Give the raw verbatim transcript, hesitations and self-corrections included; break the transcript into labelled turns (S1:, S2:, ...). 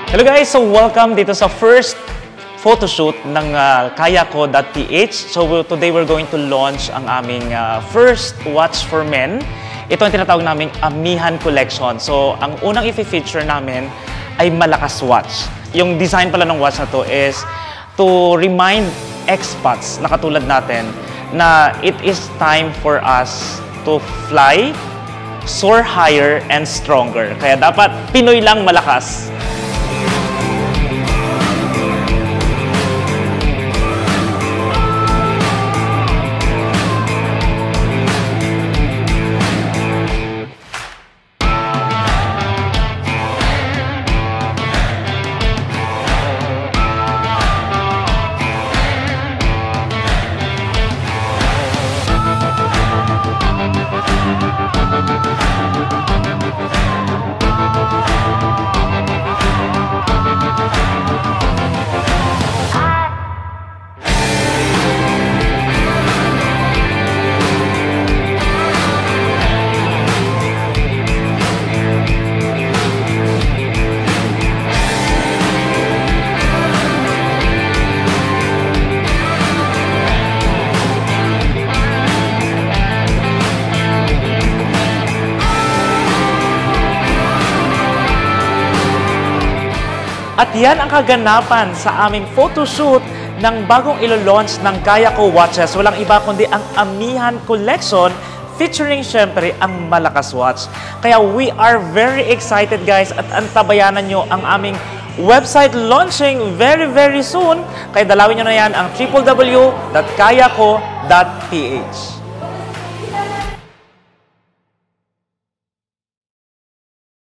S1: Hello guys! So welcome dito sa first photoshoot ng uh, Kayako dot p h. So today we're going to launch ang aming uh, first watch for men. Ito ang tinatawag naming Amihan Collection. So ang unang i-feature namin ay Malakas watch. Yung design pala ng watch na to is to remind expats na katulad natin na it is time for us to fly, soar higher, and stronger. Kaya dapat Pinoy lang malakas. At yan ang kaganapan sa aming photoshoot ng bagong ilo-launch ng Kayakowatches. Walang iba kundi ang Amihan Collection featuring syempre ang Malakas watch. Kaya we are very excited guys at antabayanan nyo ang aming website launching very very soon. Kaya dalawin nyo na yan ang w w w dot kayako dot p h.